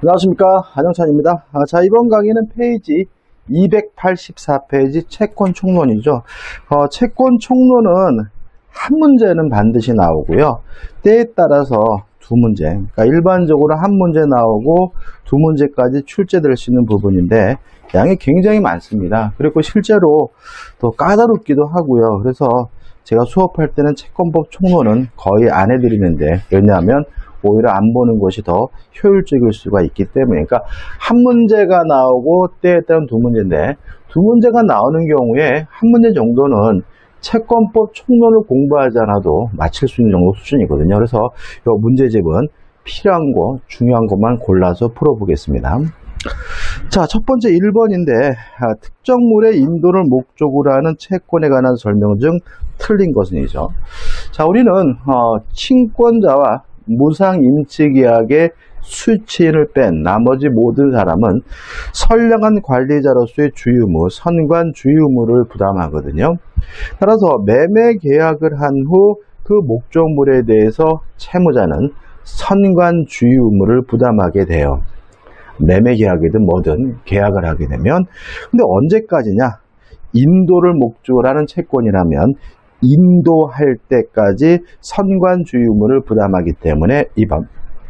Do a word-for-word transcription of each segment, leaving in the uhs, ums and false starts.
안녕하십니까, 한영찬입니다. 아, 자, 이번 강의는 페이지 이백팔십사 페이지 채권 총론이죠. 어, 채권 총론은 한 문제는 반드시 나오고요. 때에 따라서 두 문제, 그러니까 일반적으로 한 문제 나오고 두 문제까지 출제될 수 있는 부분인데 양이 굉장히 많습니다. 그리고 실제로 또 까다롭기도 하고요. 그래서 제가 수업할 때는 채권법 총론은 거의 안 해드리는데, 왜냐하면 오히려 안 보는 것이 더 효율적일 수가 있기 때문에, 그러니까 한 문제가 나오고 때에 따른 두 문제인데, 두 문제가 나오는 경우에 한 문제 정도는 채권법 총론을 공부하지 않아도 맞힐 수 있는 정도 수준이거든요. 그래서 이 문제집은 필요한 거, 중요한 것만 골라서 풀어보겠습니다. 자, 첫 번째 일 번인데, 아, 특정물의 인도를 목적으로 하는 채권에 관한 설명 중 틀린 것은이죠. 자, 우리는 어, 친권자와 무상 임치계약의 수취인을 뺀 나머지 모든 사람은 선량한 관리자로서의 주유무, 선관 주유무를 부담하거든요. 따라서 매매 계약을 한 후 그 목적물에 대해서 채무자는 선관 주유무를 부담하게 돼요. 매매 계약이든 뭐든 계약을 하게 되면. 근데 언제까지냐? 인도를 목적으로 하는 채권이라면 인도할 때까지 선관주유무를 부담하기 때문에 이 번.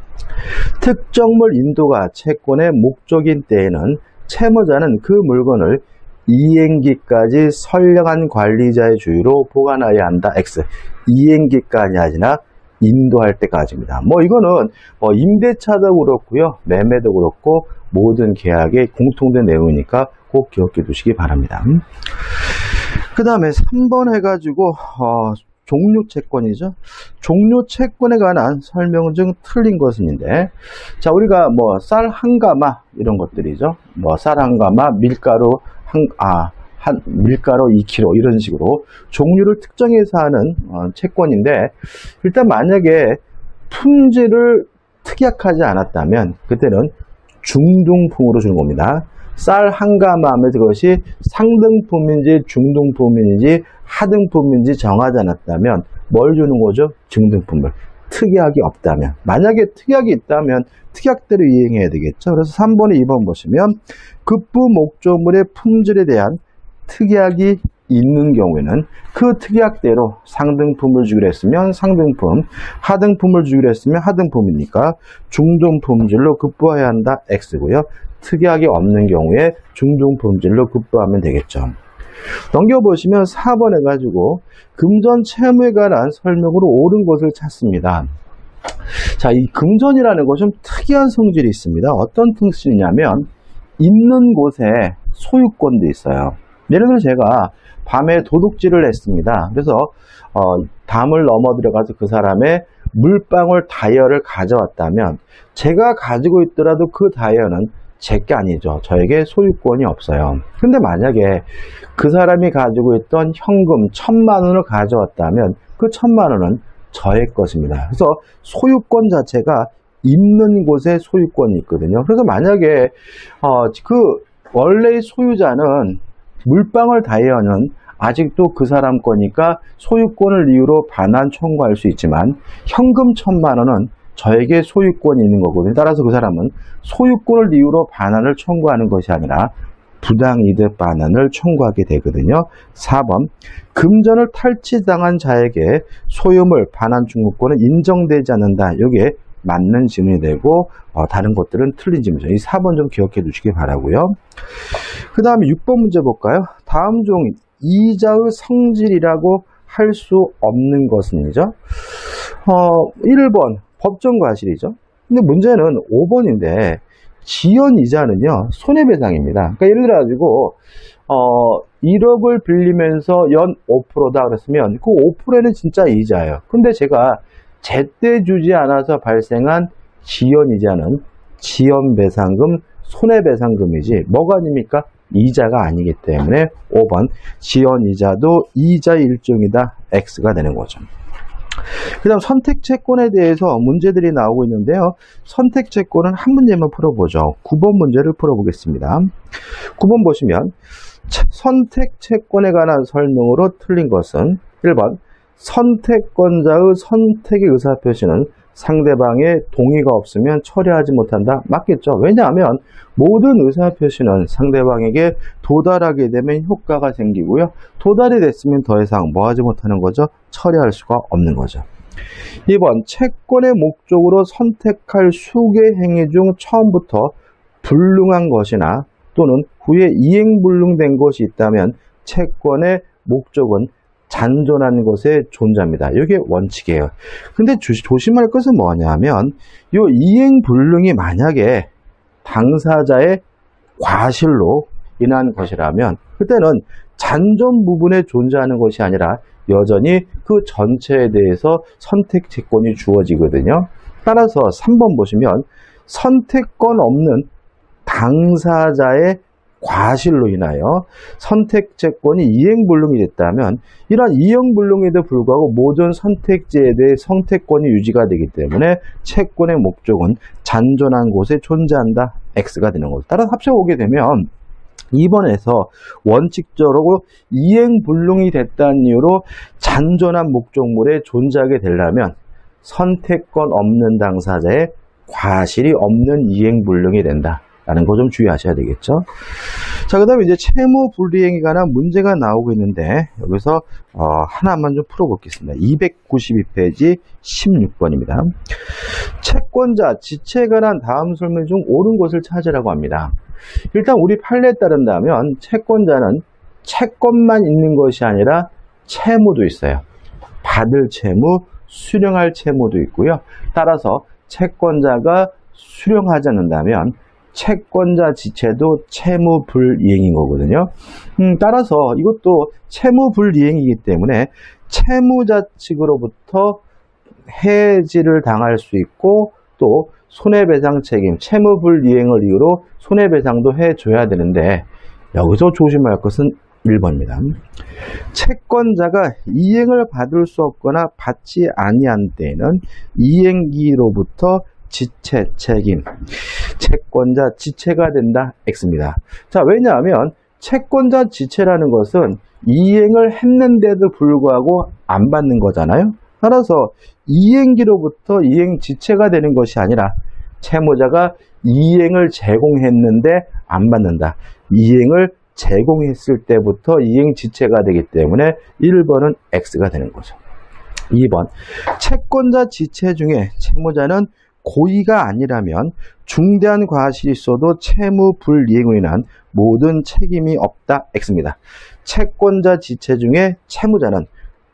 특정물 인도가 채권의 목적인 때에는 채무자는 그 물건을 이행기까지 선량한 관리자의 주유로 보관하여야 한다. X. 이행기까지 아니라 인도할 때까지입니다. 뭐 이거는 뭐 임대차도 그렇고요, 매매도 그렇고 모든 계약에 공통된 내용이니까 꼭 기억해 두시기 바랍니다. 그 다음에 삼 번 해가지고 어, 종료 채권이죠. 종료 채권에 관한 설명 중 틀린 것은인데, 자, 우리가 뭐 쌀 한 가마 이런 것들이죠. 뭐 쌀 한 가마, 밀가루 한 아. 한 밀가루 이 킬로그램 이런 식으로 종류를 특정해서 하는 어, 채권인데, 일단 만약에 품질을 특약하지 않았다면 그때는 중등품으로 주는 겁니다. 쌀 한 가마 하면 그것이 상등품인지 중등품인지 하등품인지 정하지 않았다면 뭘 주는 거죠? 중등품을. 특약이 없다면. 만약에 특약이 있다면 특약대로 이행해야 되겠죠. 그래서 삼 번에 이 번 보시면 급부 목적물의 품질에 대한 특약이 있는 경우에는 그 특약대로 상등품을 주기로 했으면 상등품, 하등품을 주기로 했으면 하등품이니까 중등품질로 급부해야 한다. X고요. 특약이 없는 경우에 중등품질로 급부하면 되겠죠. 넘겨보시면 사 번 해가지고 금전 채무에 관한 설명으로 옳은 것을 찾습니다. 자, 이 금전이라는 것은 특이한 성질이 있습니다. 어떤 특징이냐면 있는 곳에 소유권도 있어요. 예를 들어 제가 밤에 도둑질을 했습니다. 그래서 어, 담을 넘어 들어가서 그 사람의 물방울 다이얼을 가져왔다면 제가 가지고 있더라도 그 다이얼은 제 게 아니죠. 저에게 소유권이 없어요. 근데 만약에 그 사람이 가지고 있던 현금 천만 원을 가져왔다면 그 천만 원은 저의 것입니다. 그래서 소유권 자체가 있는 곳에 소유권이 있거든요. 그래서 만약에 어, 그 원래의 소유자는 물방울 다이얼은 아직도 그 사람 거니까 소유권을 이유로 반환 청구할 수 있지만 현금 천만 원은 저에게 소유권이 있는 거거든요. 따라서 그 사람은 소유권을 이유로 반환을 청구하는 것이 아니라 부당이득 반환을 청구하게 되거든요. 사 번. 금전을 탈취당한 자에게 소유물 반환 청구권은 인정되지 않는다. 이게 맞는 질문이 되고 어, 다른 것들은 틀린 질문이죠. 이 사 번 좀 기억해 두시기 바라고요. 그 다음에 육 번 문제 볼까요? 다음 중 이자의 성질이라고 할 수 없는 것은이죠. 어, 일 번 법정 과실이죠. 근데 문제는 오 번인데 지연 이자는요 손해배상입니다. 그러니까 예를 들어 가지고 어, 일억을 빌리면서 연 오 퍼센트다 그랬으면 그 오 퍼센트는 진짜 이자예요. 근데 제가 제때 주지 않아서 발생한 지연이자는 지연배상금, 손해배상금이지 뭐가 아닙니까? 이자가 아니기 때문에 오 번 지연이자도 이자의 일종이다. X가 되는 거죠. 그 다음 선택채권에 대해서 문제들이 나오고 있는데요. 선택채권은 한 문제만 풀어보죠. 구 번 문제를 풀어보겠습니다. 구 번 보시면 선택채권에 관한 설명으로 틀린 것은 일 번 선택권자의 선택의 의사표시는 상대방의 동의가 없으면 처리하지 못한다. 맞겠죠? 왜냐하면 모든 의사표시는 상대방에게 도달하게 되면 효과가 생기고요. 도달이 됐으면 더 이상 뭐 하지 못하는 거죠? 처리할 수가 없는 거죠. 이 번 채권의 목적으로 선택할 수개 행위 중 처음부터 불능한 것이나 또는 후에 이행불능된 것이 있다면 채권의 목적은 잔존한 것에 존재합니다. 이게 원칙이에요. 근데 주, 조심할 것은 뭐냐 하면 이 이행불능이 만약에 당사자의 과실로 인한 것이라면 그때는 잔존 부분에 존재하는 것이 아니라 여전히 그 전체에 대해서 선택 채권이 주어지거든요. 따라서 삼 번 보시면 선택권 없는 당사자의 과실로 인하여 선택채권이 이행불능이 됐다면 이러한 이행불능에도 불구하고 모든 선택지에 대해 선택권이 유지가 되기 때문에 채권의 목적은 잔존한 곳에 존재한다. X가 되는 거죠. 따라서 합쳐보게 되면 이 번에서 원칙적으로 이행불능이 됐다는 이유로 잔존한 목적물에 존재하게 되려면 선택권 없는 당사자의 과실이 없는 이행불능이 된다. 라는 거 좀 주의하셔야 되겠죠. 자, 그 다음에 이제 채무 불이행에 관한 문제가 나오고 있는데, 여기서, 어, 하나만 좀 풀어보겠습니다. 이백구십이 페이지 십육 번입니다. 채권자, 지체에 관한 다음 설명 중 옳은 것을 찾으라고 합니다. 일단 우리 판례에 따른다면, 채권자는 채권만 있는 것이 아니라 채무도 있어요. 받을 채무, 수령할 채무도 있고요. 따라서 채권자가 수령하지 않는다면, 채권자 지체도 채무 불이행인 거거든요. 음, 따라서 이것도 채무 불이행이기 때문에 채무자 측으로부터 해지를 당할 수 있고 또 손해배상 책임, 채무 불이행을 이유로 손해배상도 해줘야 되는데 여기서 조심할 것은 일 번입니다. 채권자가 이행을 받을 수 없거나 받지 아니한 때에는 이행기로부터 지체 책임, 채권자 지체가 된다. X입니다. 자, 왜냐하면 채권자 지체라는 것은 이행을 했는데도 불구하고 안 받는 거잖아요. 따라서 이행기로부터 이행 지체가 되는 것이 아니라 채무자가 이행을 제공했는데 안 받는다. 이행을 제공했을 때부터 이행 지체가 되기 때문에 일 번은 X가 되는 거죠. 이 번, 채권자 지체 중에 채무자는 고의가 아니라면 중대한 과실이 있어도 채무 불이행으로 인한 모든 책임이 없다. X입니다. 채권자 지체 중에 채무자는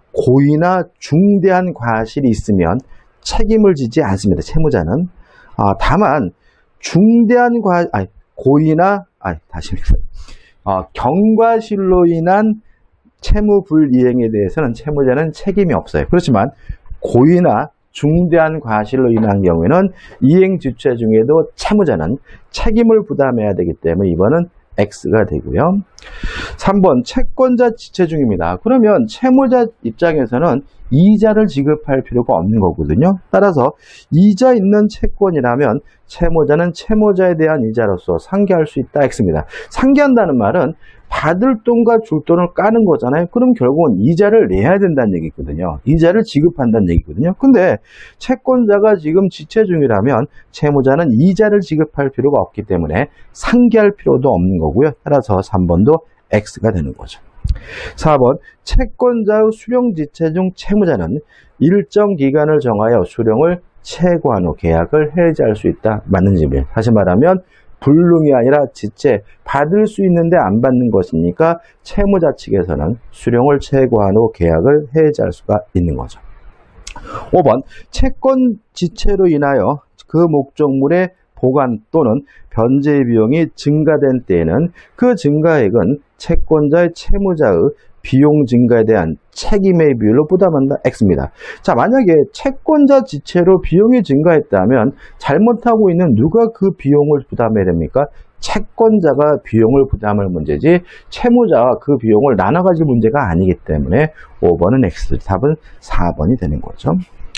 고의나 중대한 과실이 있으면 책임을 지지 않습니다. 채무자는. 아, 다만 중대한 과 아니, 고의나 아니, 다시 아, 경과실로 인한 채무 불이행에 대해서는 채무자는 책임이 없어요. 그렇지만 고의나 중대한 과실로 인한 경우에는 이행 지체 중에도 채무자는 책임을 부담해야 되기 때문에 이 번은 X가 되고요. 삼 번 채권자 지체 중입니다. 그러면 채무자 입장에서는 이자를 지급할 필요가 없는 거거든요. 따라서 이자 있는 채권이라면 채무자는 채무자에 대한 이자로서 상계할 수 있다. X입니다. 상계한다는 말은 받을 돈과 줄 돈을 까는 거잖아요. 그럼 결국은 이자를 내야 된다는 얘기거든요. 이자를 지급한다는 얘기거든요. 근데 채권자가 지금 지체 중이라면 채무자는 이자를 지급할 필요가 없기 때문에 상계할 필요도 없는 거고요. 따라서 삼 번도 X가 되는 거죠. 사 번 채권자의 수령 지체 중 채무자는 일정 기간을 정하여 수령을 채고한 후 계약을 해지할 수 있다. 맞는 질문. 다시 말하면 불능이 아니라 지체, 받을 수 있는데 안 받는 것이니까 채무자 측에서는 수령을 채고한 후 계약을 해지할 수가 있는 거죠. 오 번 채권 지체로 인하여 그 목적물의 보관 또는 변제 비용이 증가된 때에는 그 증가액은 채권자의 채무자의 비용 증가에 대한 책임의 비율로 부담한다. X입니다. 자, 만약에 채권자 지체로 비용이 증가했다면 잘못하고 있는 누가 그 비용을 부담해야 됩니까? 채권자가 비용을 부담할 문제지 채무자가 그 비용을 나눠가질 문제가 아니기 때문에 오 번은 X, 답은 사 번이 되는 거죠.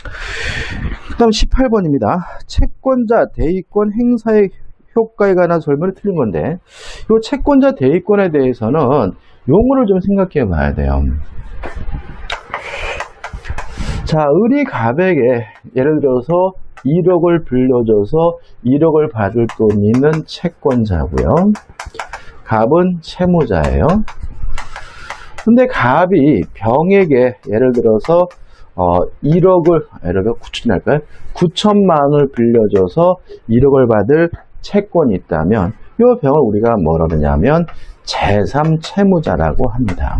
그 다음 십팔 번입니다. 채권자 대의권 행사의 효과에 관한 설명을 틀린 건데 이 채권자 대의권에 대해서는 용어를 좀 생각해 봐야 돼요. 자, 을이 갑에게 예를 들어서 일억을 빌려줘서 일억을 받을 돈 있는 채권자고요. 갑은 채무자예요. 근데 갑이 병에게 예를 들어서 어, 일억을 예를 들어 구천이 할까요? 구천만 원을 빌려줘서 일억을 받을 채권이 있다면 이 병을 우리가 뭐라 그러냐면 제삼 채무자라고 합니다.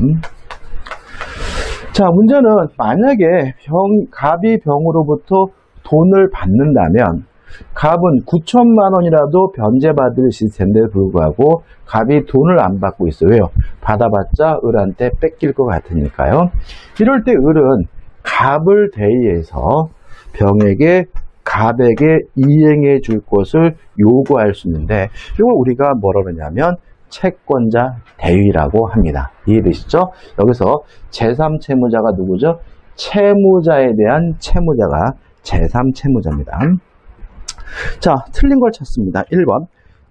자, 문제는 만약에 병, 갑이 병으로부터 돈을 받는다면 갑은 구천만 원이라도 변제받을 시스템인데 불구하고 갑이 돈을 안 받고 있어요. 왜요? 받아봤자 을한테 뺏길 것 같으니까요. 이럴 때 을은 갑을 대의해서 병에게 갑에게 이행해 줄 것을 요구할 수 있는데 이걸 우리가 뭐라 그러냐면 채권자 대위라고 합니다. 이해되시죠? 여기서 제삼 채무자가 누구죠? 채무자에 대한 채무자가 제삼 채무자입니다. 자, 틀린 걸 찾습니다. 일 번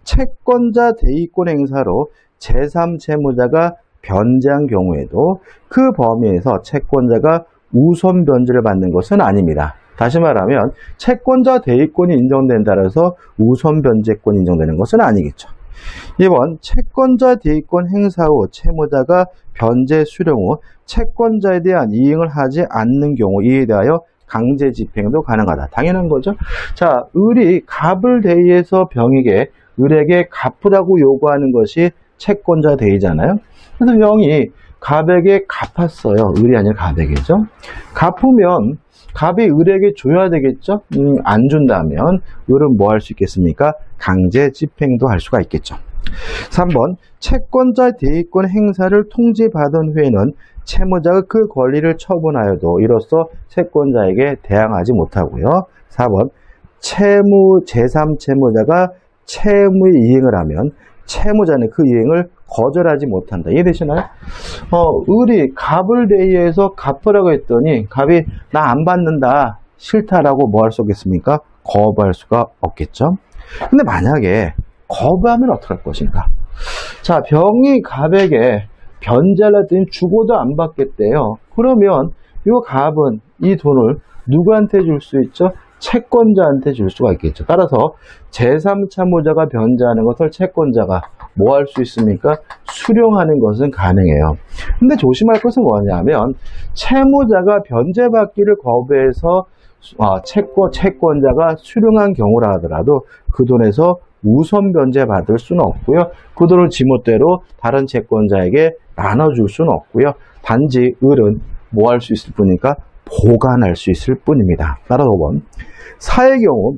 채권자 대위권 행사로 제삼 채무자가 변제한 경우에도 그 범위에서 채권자가 우선 변제를 받는 것은 아닙니다. 다시 말하면 채권자 대위권이 인정된다 해서 우선 변제권이 인정되는 것은 아니겠죠. 이 번 채권자 대위권 행사 후 채무자가 변제 수령 후 채권자에 대한 이행을 하지 않는 경우 이에 대하여 강제 집행도 가능하다. 당연한 거죠. 자, 을이 갑을 대의해서 병에게 을에게 갚으라고 요구하는 것이 채권자 대의잖아요. 그래서 병이 갑에게 갚았어요. 을이 아니라 갑에게죠. 갚으면 갑이 을에게 줘야 되겠죠. 음, 안 준다면 을은 뭐 할 수 있겠습니까? 강제 집행도 할 수가 있겠죠. 삼 번 채권자 대위권 행사를 통지받은 후에는 채무자가 그 권리를 처분하여도 이로써 채권자에게 대항하지 못하고요. 사 번 채무 제삼 채무자가 채무의 이행을 하면 채무자는 그 이행을 거절하지 못한다. 이해되시나요? 어, 을이 갑을 대의해서 갚으라고 했더니 갑이 나 안 받는다, 싫다라고 뭐 할 수 없겠습니까? 거부할 수가 없겠죠. 근데 만약에 거부하면 어떻게 할 것인가? 자, 병이 갑에게 변제를 했더니 죽어도 안 받겠대요. 그러면 이 갑은 이 돈을 누구한테 줄 수 있죠? 채권자한테 줄 수가 있겠죠. 따라서 제삼 채무자가 변제하는 것을 채권자가 뭐 할 수 있습니까? 수령하는 것은 가능해요. 근데 조심할 것은 뭐냐면 채무자가 변제받기를 거부해서 어, 채권, 채권자가 수령한 경우라 하더라도 그 돈에서 우선 변제 받을 수는 없고요. 그 돈을 지멋대로 다른 채권자에게 나눠줄 수는 없고요. 단지 을은 뭐 할 수 있을 뿐이니까 보관할 수 있을 뿐입니다. 따라서 오 번 사의 경우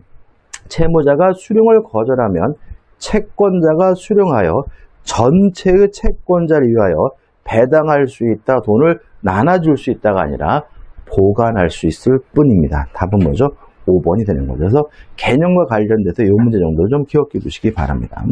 채무자가 수령을 거절하면 채권자가 수령하여 전체의 채권자를 위하여 배당할 수 있다, 돈을 나눠줄 수 있다가 아니라 보관할 수 있을 뿐입니다. 답은 뭐죠? 오 번이 되는 거죠. 그래서 개념과 관련돼서 이 문제 정도 좀 기억해 두시기 바랍니다.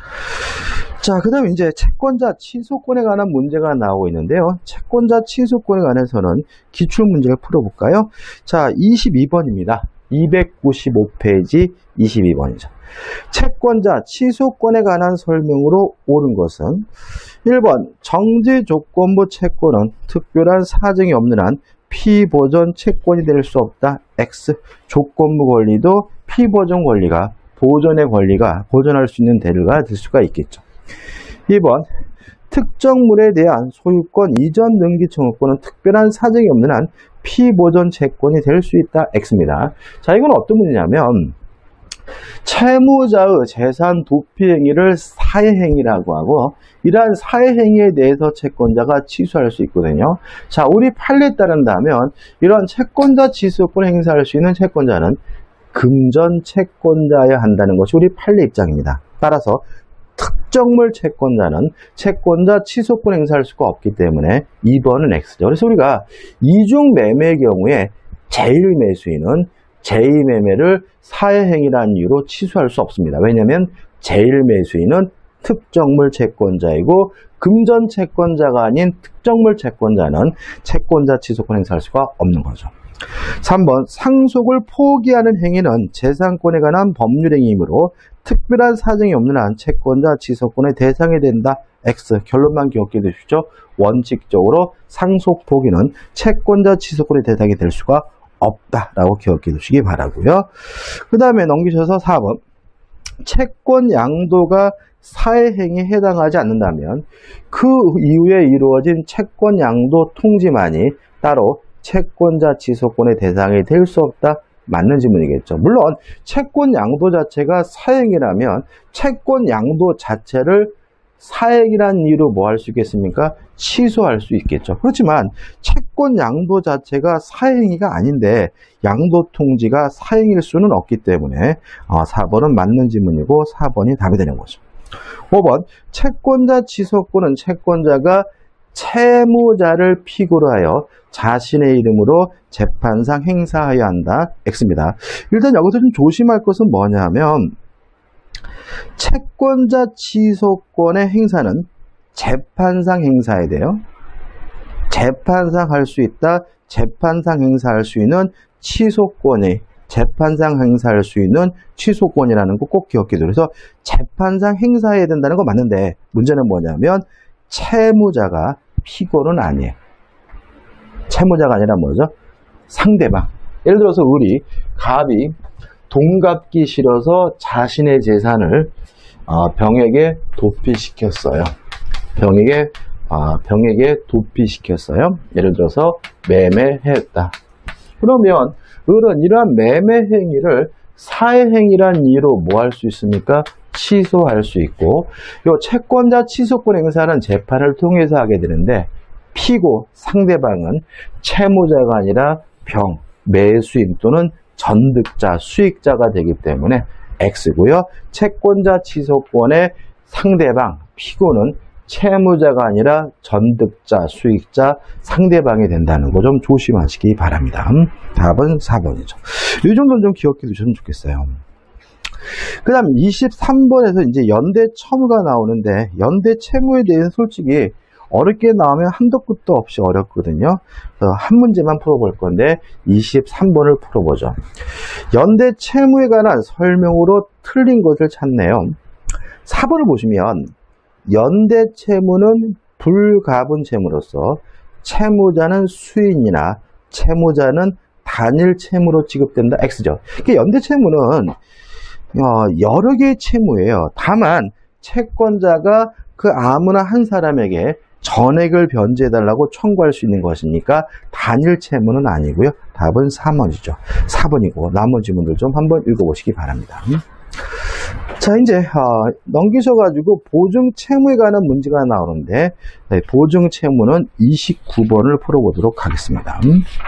자, 그 다음에 이제 채권자 취소권에 관한 문제가 나오고 있는데요. 채권자 취소권에 관해서는 기출문제를 풀어볼까요? 자, 이십이 번입니다. 이백구십오 페이지 이십이 번이죠. 채권자 취소권에 관한 설명으로 옳은 것은 일 번 정지조건부 채권은 특별한 사정이 없는 한 피보전 채권이 될 수 없다. X. 조건부 권리도 피보전 권리가 보전의 권리가 보전할 수 있는 대류가 될 수가 있겠죠. 이 번 특정물에 대한 소유권 이전 등기 청구권은 특별한 사정이 없는 한 피보전 채권이 될 수 있다. X입니다. 자, 이건 어떤 문제냐면 채무자의 재산 도피 행위를 사회행위라고 하고 이러한 사회행위에 대해서 채권자가 취소할 수 있거든요. 자, 우리 판례에 따른다면 이런 채권자 취소권 행사할 수 있는 채권자는 금전 채권자여야 한다는 것이 우리 판례 입장입니다. 따라서 특정물 채권자는 채권자 취소권 행사할 수가 없기 때문에 이 번은 X죠. 그래서 우리가 이중 매매의 경우에 제일 매수인은 제이 매매를 사회행위라는 이유로 취소할 수 없습니다. 왜냐하면 제일 매수인은 특정물 채권자이고 금전 채권자가 아닌 특정물 채권자는 채권자 취소권 행사할 수가 없는 거죠. 삼 번 상속을 포기하는 행위는 재산권에 관한 법률 행위이므로 특별한 사정이 없는 한 채권자 취소권의 대상이 된다. X. 결론만 기억해 두십시오. 원칙적으로 상속 포기는 채권자 취소권의 대상이 될 수가 없다라고 기억해 두시기 바라고요. 그 다음에 넘기셔서 사 번. 채권 양도가 사회행위에 해당하지 않는다면 그 이후에 이루어진 채권 양도 통지만이 따로 채권자 취소권의 대상이 될 수 없다. 맞는 질문이겠죠. 물론 채권 양도 자체가 사행이라면 채권 양도 자체를 사행이라는 이유로 뭐 할 수 있겠습니까? 취소할 수 있겠죠. 그렇지만 채권 양도 자체가 사행위가 아닌데 양도 통지가 사행일 수는 없기 때문에 사 번은 맞는 질문이고 사 번이 답이 되는 거죠. 오 번. 채권자 취소권은 채권자가 채무자를 피고로 하여 자신의 이름으로 재판상 행사하여야 한다. X입니다. 일단 여기서 좀 조심할 것은 뭐냐면 채권자 취소권의 행사는 재판상 행사해야 돼요. 재판상 할 수 있다. 재판상 행사할 수 있는 취소권이 재판상 행사할 수 있는 취소권이라는 거 꼭 기억해 두세요. 그래서 재판상 행사해야 된다는 거 맞는데 문제는 뭐냐면 채무자가 피고는 아니에요. 채무자가 아니라 뭐죠? 상대방. 예를 들어서 우리 갑이 돈 갚기 싫어서 자신의 재산을 어, 병에게 도피시켰어요. 병에게 어, 병에게 도피시켰어요. 예를 들어서 매매했다. 그러면 을은 이러한 매매 행위를 사회행위란 이유로 뭐 할 수 있습니까? 취소할 수 있고, 요 채권자 취소권 행사는 재판을 통해서 하게 되는데 피고 상대방은 채무자가 아니라 병, 매수인 또는 전득자, 수익자가 되기 때문에 X고요. 채권자 취소권의 상대방, 피고는 채무자가 아니라 전득자, 수익자, 상대방이 된다는 거 좀 조심하시기 바랍니다. 답은 사 번이죠. 이 정도는 좀 기억해 두셨으면 좋겠어요. 그 다음 이십삼 번에서 이제 연대 채무가 나오는데 연대 채무에 대해서 솔직히 어렵게 나오면 한도 끝도 없이 어렵거든요. 한 문제만 풀어볼 건데 이십삼 번을 풀어보죠. 연대 채무에 관한 설명으로 틀린 것을 찾네요. 사 번을 보시면 연대 채무는 불가분 채무로서 채무자는 수인이나 채무자는 단일 채무로 취급된다. X죠. 그러니까 연대 채무는 여러 개의 채무예요. 다만 채권자가 그 아무나 한 사람에게 전액을 변제해달라고 청구할 수 있는 것이니까 단일 채무는 아니고요. 답은 삼 번이죠. 사 번이고 나머지 문들 좀 한번 읽어보시기 바랍니다. 자, 이제 어, 넘기셔가지고 보증 채무에 관한 문제가 나오는데 네, 보증 채무는 이십구 번을 풀어보도록 하겠습니다.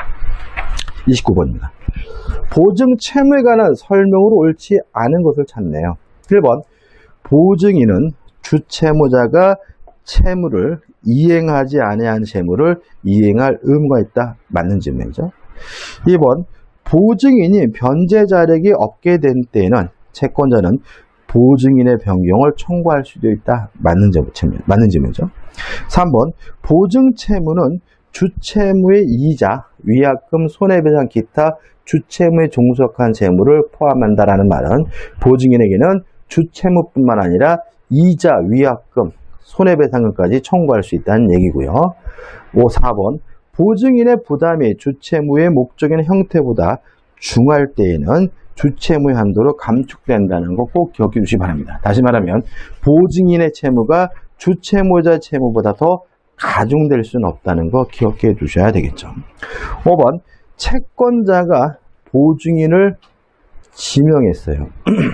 이십구 번입니다. 보증 채무에 관한 설명으로 옳지 않은 것을 찾네요. 일 번. 보증인은 주채무자가 채무를 이행하지 아니한 채무를 이행할 의무가 있다. 맞는 질문이죠. 이 번. 보증인이 변제 자력이 없게 된 때에는 채권자는 보증인의 변경을 청구할 수도 있다. 맞는 질문, 맞는 질문이죠. 삼 번. 보증 채무는 주채무의 이자, 위약금, 손해배상, 기타 주채무에 종속한 채무를 포함한다라는 말은 보증인에게는 주채무뿐만 아니라 이자, 위약금, 손해배상금까지 청구할 수 있다는 얘기고요. 오, 사 번. 보증인의 부담이 주채무의 목적인 형태보다 중할 때에는 주채무의 한도로 감축된다는 거 꼭 기억해 주시기 바랍니다. 다시 말하면 보증인의 채무가 주채무자 채무보다 더 가중될 수는 없다는 거 기억해 두셔야 되겠죠. 오 번. 채권자가 보증인을 지명했어요.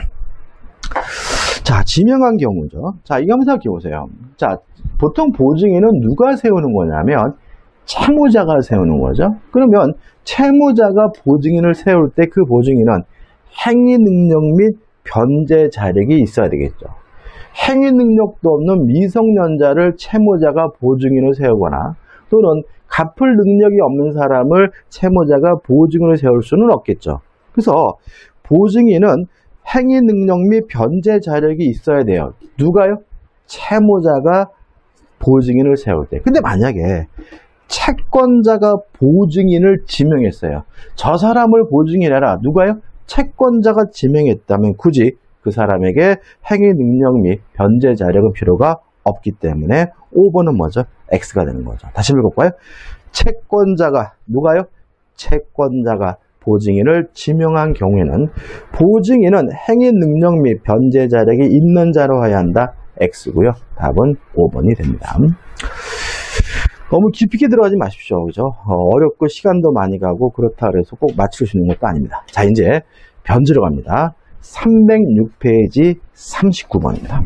자, 지명한 경우죠. 자, 이거 한번 생각해 보세요. 자, 보통 보증인은 누가 세우는 거냐면 채무자가 세우는 거죠. 그러면 채무자가 보증인을 세울 때 그 보증인은 행위 능력 및 변제 자력이 있어야 되겠죠. 행위 능력도 없는 미성년자를 채무자가 보증인을 세우거나 또는 갚을 능력이 없는 사람을 채무자가 보증인을 세울 수는 없겠죠. 그래서 보증인은 행위 능력 및 변제 자력이 있어야 돼요. 누가요? 채무자가 보증인을 세울 때. 근데 만약에 채권자가 보증인을 지명했어요. 저 사람을 보증인해라. 누가요? 채권자가 지명했다면 굳이 그 사람에게 행위 능력 및 변제 자력은 필요가 없기 때문에 오 번은 뭐죠? X가 되는 거죠. 다시 읽어볼까요? 채권자가 누가요? 채권자가 보증인을 지명한 경우에는 보증인은 행위 능력 및 변제 자력이 있는 자로 하여야 한다. X고요. 답은 오 번이 됩니다. 너무 깊이 들어가지 마십시오. 그죠? 어, 어렵고 시간도 많이 가고 그렇다 그래서 꼭 맞출 수 있는 것도 아닙니다. 자, 이제 변제로 갑니다. 삼백육 페이지 삼십구 번입니다.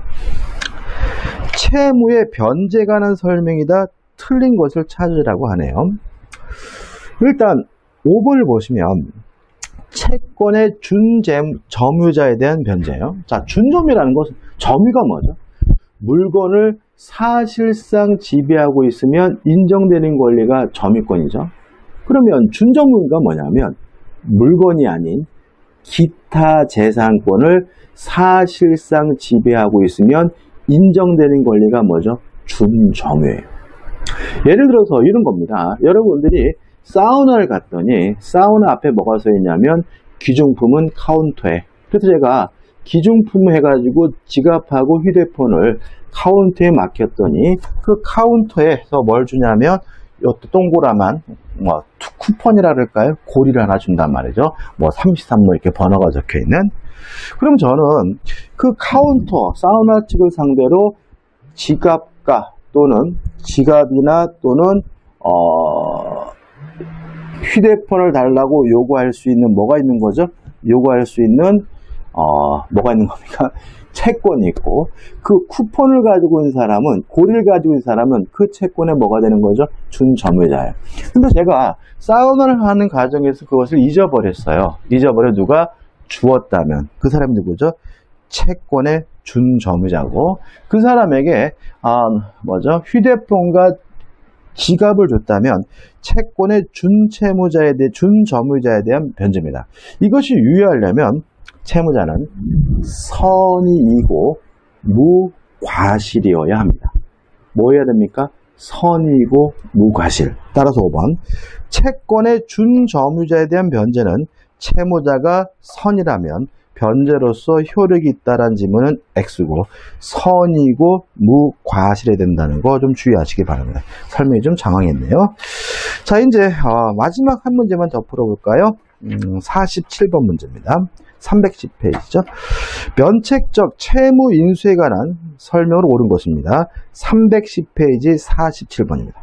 채무의 변제에 관한 설명이다. 틀린 것을 찾으라고 하네요. 일단 오 번을 보시면 채권의 준점유자에 대한 변제예요. 자, 준점유라는 것은 점유가 뭐죠? 물건을 사실상 지배하고 있으면 인정되는 권리가 점유권이죠. 그러면 준점유가 뭐냐면 물건이 아닌 기타 재산권을 사실상 지배하고 있으면 인정되는 권리가 뭐죠? 준점유예요. 예를 들어서 이런 겁니다. 여러분들이 사우나를 갔더니 사우나 앞에 뭐가 써 있냐면 귀중품은 카운터에. 그래서 제가 귀중품 해가지고 지갑하고 휴대폰을 카운터에 맡겼더니 그 카운터에서 뭘 주냐면 요 동그라만 뭐 쿠폰이라 그럴까요? 고리를 하나 준단 말이죠. 뭐 삼십삼 호 이렇게 번호가 적혀 있는. 그럼 저는 그 카운터 사우나 측을 상대로 지갑과 또는 지갑이나 또는 어 휴대폰을 달라고 요구할 수 있는 뭐가 있는 거죠? 요구할 수 있는 어 뭐가 있는 겁니까? 채권이 있고 그 쿠폰을 가지고 있는 사람은 고리를 가지고 있는 사람은 그 채권에 뭐가 되는 거죠? 준점유자예요. 근데 제가 사우나를 하는 과정에서 그것을 잊어버렸어요. 잊어버려 누가 주었다면 그 사람이 누구죠? 채권의 준점유자고 그 사람에게 아 뭐죠? 휴대폰과 지갑을 줬다면 채권의 준채무자에 대해 준점유자에 대한 변제입니다. 이것이 유효하려면 채무자는 선의이고 무과실이어야 합니다. 뭐 해야 됩니까? 선의이고 무과실. 따라서 오 번 채권의 준점유자에 대한 변제는 채무자가 선이라면 변제로서 효력이 있다라는 지문은 X고 선이고 무과실해야 된다는 거 좀 주의하시기 바랍니다. 설명이 좀 장황했네요. 자, 이제 어, 마지막 한 문제만 더 풀어볼까요? 음, 사십칠 번 문제입니다. 삼백십 페이지죠. 면책적 채무 인수에 관한 설명을 옳은 것입니다. 삼백십 페이지 사십칠 번입니다.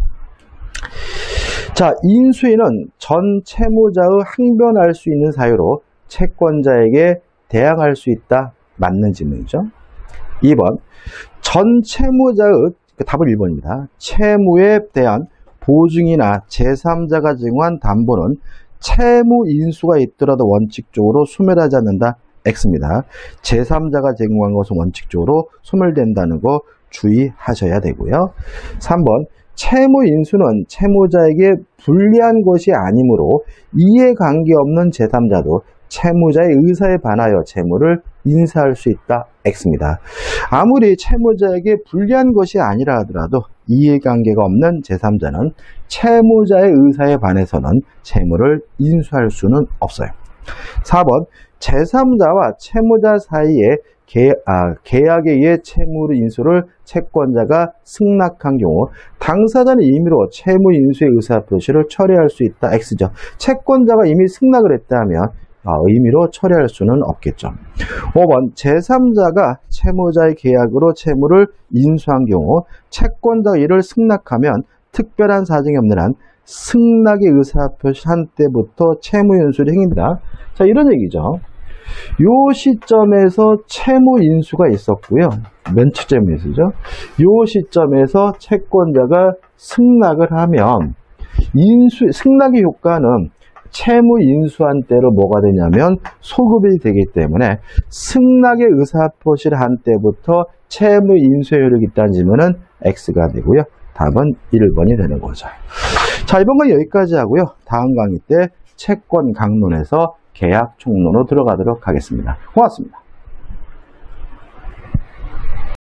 자, 인수인은 전 채무자의 항변할 수 있는 사유로 채권자에게 대항할 수 있다. 맞는 질문이죠. 이 번 전 채무자의 답은 일 번입니다. 채무에 대한 보증이나 제삼자가 증언한 담보는 채무 인수가 있더라도 원칙적으로 소멸하지 않는다. X입니다. 제삼자가 제공한 것은 원칙적으로 소멸된다는 거 주의하셔야 되고요. 삼 번 채무 인수는 채무자에게 불리한 것이 아니므로 이해관계 없는 제삼자도 채무자의 의사에 반하여 채무를 인수할 수 있다. X입니다. 아무리 채무자에게 불리한 것이 아니라 하더라도 이해관계가 없는 제삼자는 채무자의 의사에 반해서는 채무를 인수할 수는 없어요. 사 번 제삼자와 채무자 사이에 계, 아, 계약에 의해 채무 인수를 채권자가 승낙한 경우 당사자는 임의로 채무 인수의 의사표시를 철회할 수 있다. X죠. 채권자가 이미 승낙을 했다면 어, 의미로 처리할 수는 없겠죠. 오 번 제삼자가 채무자의 계약으로 채무를 인수한 경우 채권자가 이를 승낙하면 특별한 사정이 없는 한 승낙의 의사표시한 때부터 채무 인수를 행입니다. 자, 이런 얘기죠. 요 시점에서 채무 인수가 있었고요. 면책점 인수죠. 요 시점에서 채권자가 승낙을 하면 인수 승낙의 효과는 채무 인수한 때로 뭐가 되냐면 소급이 되기 때문에 승낙의 의사표시를 한 때부터 채무 인수의 효력이 있다는 질문은 X가 되고요. 답은 일 번이 되는 거죠. 자, 이번 건 여기까지 하고요. 다음 강의 때 채권 강론에서 계약 총론으로 들어가도록 하겠습니다. 고맙습니다.